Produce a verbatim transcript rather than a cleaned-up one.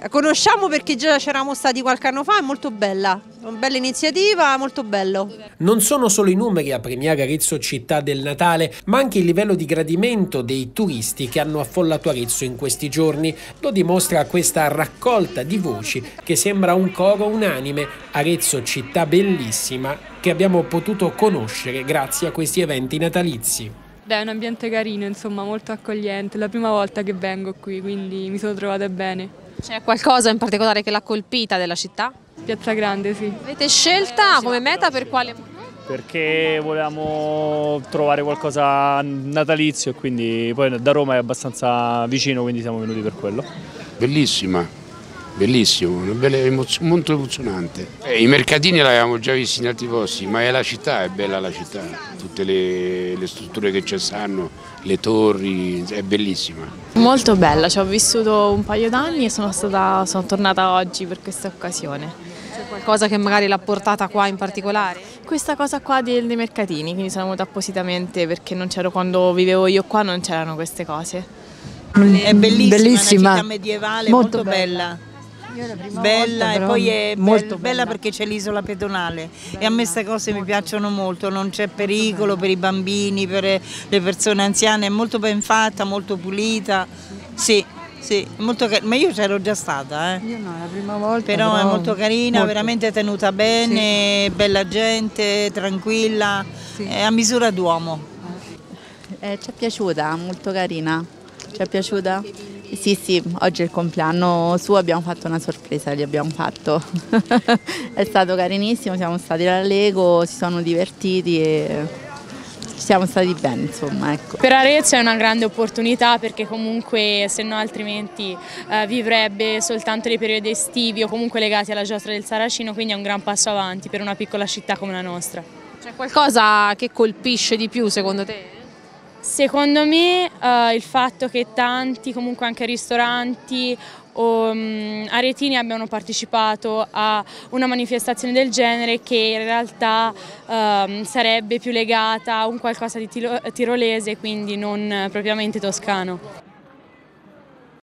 conosciamo perché già c'eravamo stati qualche anno fa, è molto bella, una bella iniziativa, molto bello. Non sono solo i numeri a premiare Arezzo città del Natale, ma anche il livello di gradimento dei turisti che hanno affollato Arezzo in questi giorni. Lo dimostra questa raccolta di voci che sembra un coro unanime. Arezzo città bellissima che abbiamo potuto conoscere grazie a questi eventi natalizi. Beh, è un ambiente carino, insomma, molto accogliente, è la prima volta che vengo qui, quindi mi sono trovata bene. C'è qualcosa in particolare che l'ha colpita della città? Piazza Grande, sì. Avete scelta come meta per quale? Perché volevamo trovare qualcosa natalizio e quindi poi da Roma è abbastanza vicino, quindi siamo venuti per quello. Bellissima. Bellissimo, una bella emozione, molto emozionante. Eh, I mercatini li avevamo già visti in altri posti, ma è la città, è bella la città, tutte le, le strutture che ci stanno, le torri, è bellissima. Molto bella, ci ho vissuto un paio d'anni e sono, stata, sono tornata oggi per questa occasione. C'è qualcosa che magari l'ha portata qua in particolare? Questa cosa qua dei, dei mercatini, quindi sono venuta appositamente perché non c'ero quando vivevo io qua, non c'erano queste cose. È bellissima, bellissima. Una città medievale, molto, molto bella. bella. Bella volta, e poi è molto bella, bella perché c'è l'isola pedonale e a me queste cose mi piacciono molto, non c'è pericolo per i bambini, per le persone anziane, è molto ben fatta, molto pulita, sì, sì, molto ma io c'ero già stata, eh. Io no, la prima volta. Però, però è molto carina, molto. Veramente tenuta bene, sì. Bella gente, tranquilla, sì. È a misura d'uomo. Eh, ci è piaciuta, molto carina, ci è piaciuta? Sì, sì, oggi è il compleanno suo, abbiamo fatto una sorpresa, gli abbiamo fatto. È stato carinissimo, siamo stati alla Lego, si sono divertiti e ci siamo stati bene, insomma, ecco. Per Arezzo è una grande opportunità perché comunque se no altrimenti eh, vivrebbe soltanto nei periodi estivi o comunque legati alla giostra del Saracino, quindi è un gran passo avanti per una piccola città come la nostra. C'è qualcosa che colpisce di più secondo te? Secondo me uh, il fatto che tanti, comunque anche ristoranti o um, aretini abbiano partecipato a una manifestazione del genere che in realtà uh, sarebbe più legata a un qualcosa di tirolese, quindi non propriamente toscano.